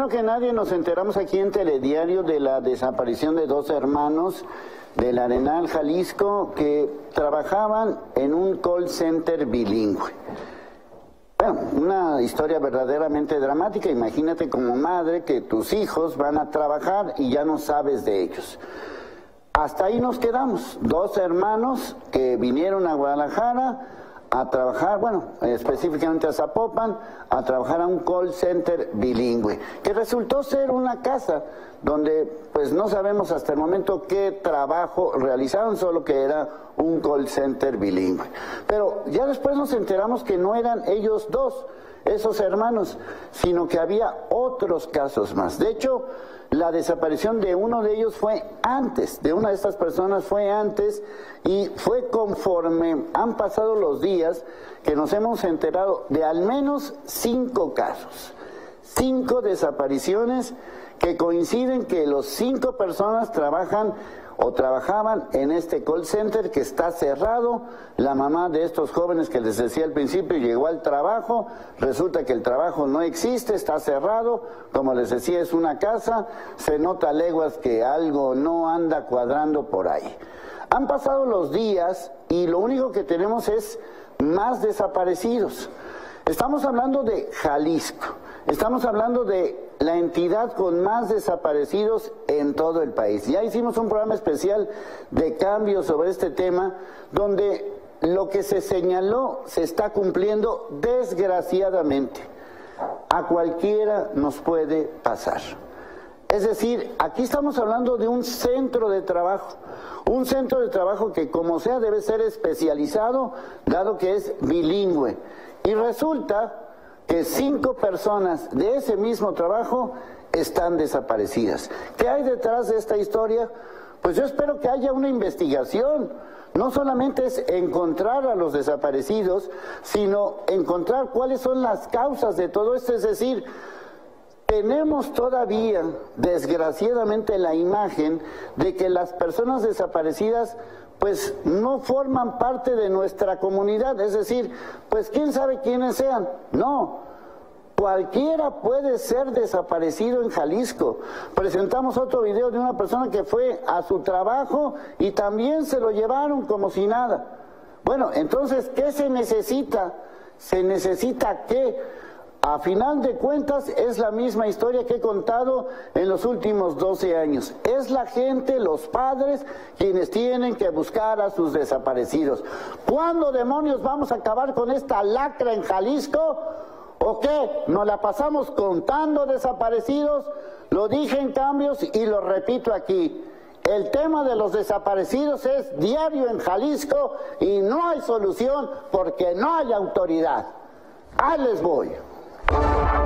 primero que nadie nos enteramos aquí en Telediario de la desaparición de dos hermanos del Arenal, Jalisco, que trabajaban en un call center bilingüe. Bueno, una historia verdaderamente dramática. Imagínate como madre que tus hijos van a trabajar y ya no sabes de ellos. Hasta ahí nos quedamos. Dos hermanos que vinieron a Guadalajara a trabajar, bueno, específicamente a Zapopan, a trabajar a un call center bilingüe, que resultó ser una casa donde pues no sabemos hasta el momento qué trabajo realizaban, solo que era un call center bilingüe. Pero ya después nos enteramos que no eran ellos dos, esos hermanos, sino que había otros casos más. De hecho, la desaparición de uno de ellos fue antes, de una de estas personas fue antes, y fue conforme han pasado los días que nos hemos enterado de al menos 5 casos, 5 desapariciones que coinciden que los 5 personas trabajan o trabajaban en este call center que está cerrado. La mamá de estos jóvenes que les decía al principio llegó al trabajo, resulta que el trabajo no existe, está cerrado, como les decía es una casa, se nota a leguas que algo no anda cuadrando por ahí. Han pasado los días y lo único que tenemos es más desaparecidos. Estamos hablando de Jalisco, estamos hablando de la entidad con más desaparecidos en todo el país. Ya hicimos un programa especial de cambio sobre este tema, donde lo que se señaló se está cumpliendo desgraciadamente. A cualquiera nos puede pasar. Es decir, aquí estamos hablando de un centro de trabajo que como sea debe ser especializado, dado que es bilingüe. Y resulta que 5 personas de ese mismo trabajo están desaparecidas. ¿Qué hay detrás de esta historia? Pues yo espero que haya una investigación. No solamente es encontrar a los desaparecidos, sino encontrar cuáles son las causas de todo esto. Es decir, tenemos todavía, desgraciadamente, la imagen de que las personas desaparecidas pues no forman parte de nuestra comunidad, es decir, pues quién sabe quiénes sean. No, cualquiera puede ser desaparecido en Jalisco. Presentamos otro video de una persona que fue a su trabajo y también se lo llevaron como si nada. Bueno, entonces, ¿qué se necesita? Se necesita que, a final de cuentas, es la misma historia que he contado en los últimos 12 años. Es la gente, los padres, quienes tienen que buscar a sus desaparecidos. ¿Cuándo demonios vamos a acabar con esta lacra en Jalisco? ¿O qué? ¿Nos la pasamos contando desaparecidos? Lo dije en Cambios y lo repito aquí. El tema de los desaparecidos es diario en Jalisco y no hay solución porque no hay autoridad. Ahí les voy.